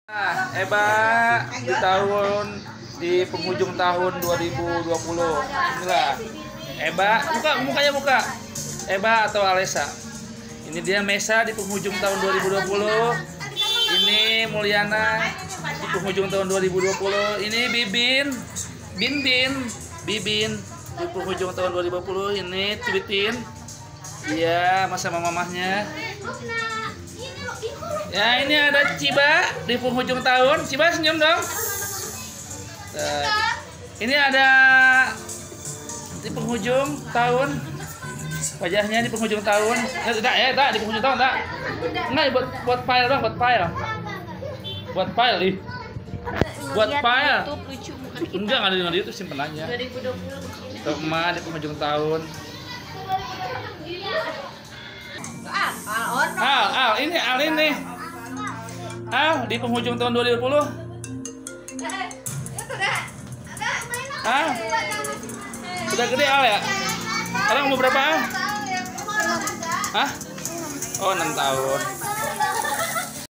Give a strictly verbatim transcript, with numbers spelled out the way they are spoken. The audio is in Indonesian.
Nah, Eba di tahun di penghujung tahun dua ribu dua puluh. Inilah Eba, buka mukanya buka. Eba atau Alesa. Ini dia Mesa di penghujung tahun dua ribu dua puluh. Ini Mulyana di penghujung tahun dua ribu dua puluh. Ini Bibin, Bin Bin, Bibin di penghujung tahun dua ribu dua puluh. Ini Tweetin. Iya, sama mamahnya. Ya, ini ada Ciba di penghujung tahun. Ciba senyum dong. Nah, ini ada di penghujung tahun. Wajahnya di penghujung tahun. Ya, tidak ya, tidak di penghujung tahun, tidak. Enggak, buat buat file dong, buat file. Buat file ih. Buat file. Enggak, enggak ada di itu, simpen aja. dua ribu dua puluh. Tuh, emak di penghujung tahun. Al, Al, ini Al ini. Al di penghujung tahun dua ribu dua puluh. Al. Sudah gede Al ya? Sekarang umur berapa Al? Hah? Oh, enam tahun.